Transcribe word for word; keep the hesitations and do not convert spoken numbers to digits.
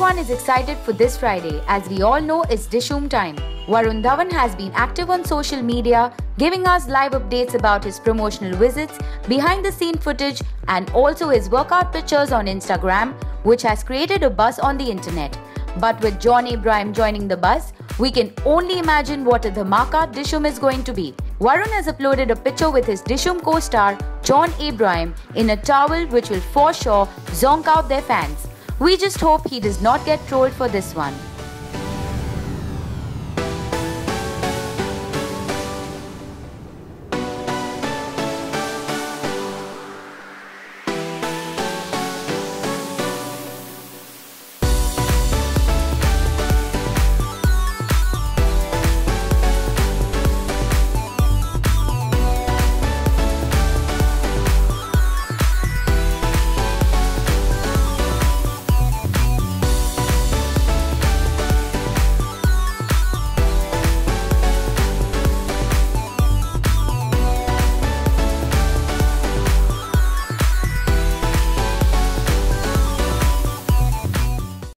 Everyone is excited for this Friday as we all know it's Dishoom time. Varun Dhawan has been active on social media, giving us live updates about his promotional visits, behind the scene footage and also his workout pictures on Instagram, which has created a buzz on the internet. But with John Abraham joining the buzz, we can only imagine what a dhamaka Dishoom is going to be. Varun has uploaded a picture with his Dishoom co-star John Abraham in a towel which will for sure zonk out their fans. We just hope he does not get trolled for this one.